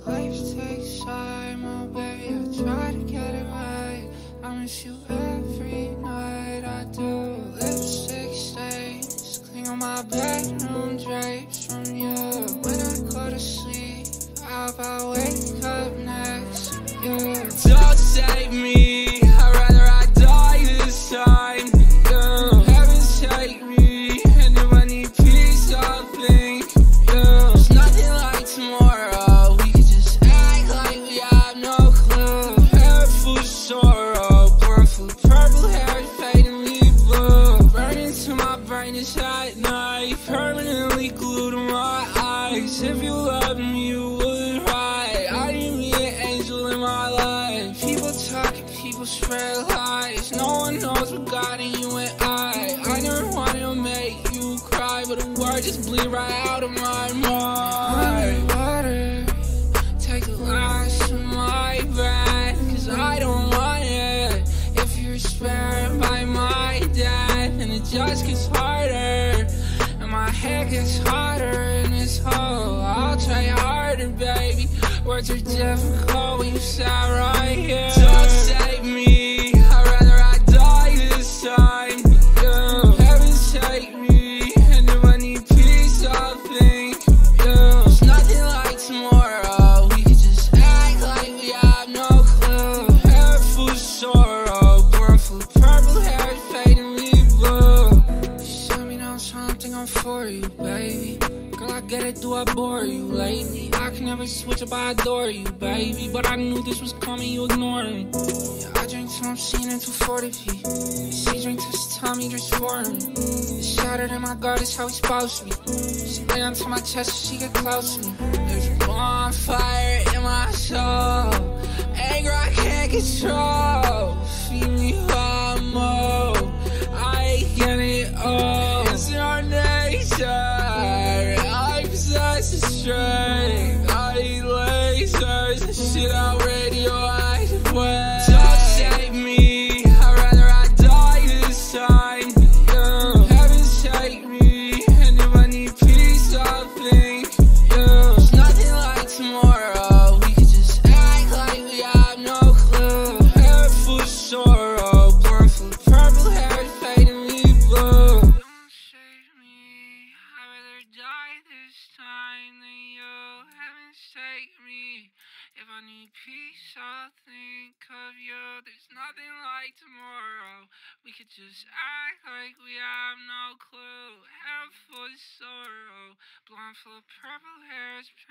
Life takes time, oh baby, I try to get it right. I miss you every night, I do. Lipstick stains cling on my bedroom drapes from you. When I go to sleep, how about wake up next to you? Don't save me, I'd rather I die this time. You heaven take me, and if I need peace, I'll think you. There's nothing like tomorrow. We could just act like we have no clue. Hair full of sorrow, born full of purple hair, fading me blue. Burning to my brain is at night, permanently glued to my eyes. If you loved me, you would right. I need me an angel in my life. People talking, people spread lies. No one knows what got in you and I never wanted to make you cry, but the words just bleed right out of my mind. Water, take a glass of my breath, cause I don't want it. If you're spared by my death, and it just gets harder, and my head gets hotter in this hole. I'll try harder, baby. Words are difficult when you sat right here. Don't save me, I'd rather I die this time. You heaven take me, and if I need peace, I'll think you. There's nothing like tomorrow. We could just act like we have no clue. Hair full of sorrow, born full of purple hair, fading me blue. Just let me know something I'm for you, baby. Girl, I get it, do I bore you lately? I can never switch up, I adore you, baby. But I knew this was coming, you ignored me. Yeah, I drink till I'm seeing into 40p. She drink till she tell me just for me. It's shattered in my guard, it's how we supposed to be. She lay onto my chest so she get close to me. There's a bonfire in my soul, anger I can't control. Feed me while I'm old, I get it all. It's your nature, I possess the strength. I eat lasers and shit out radioactive waste. Don't save me, I'd rather I die this time. You heaven take me, and if I need peace, I'll think you. There's nothing like tomorrow. We could just act like we have no clue. Hair full of sorrow, born full of purple hair, fading me blue. Don't save me, I'd rather die this time than you. Heavens take me. If I need peace, I'll think of you. There's nothing like tomorrow. We could just act like we have no clue. Hair full of sorrow, blonde full of purple hairs,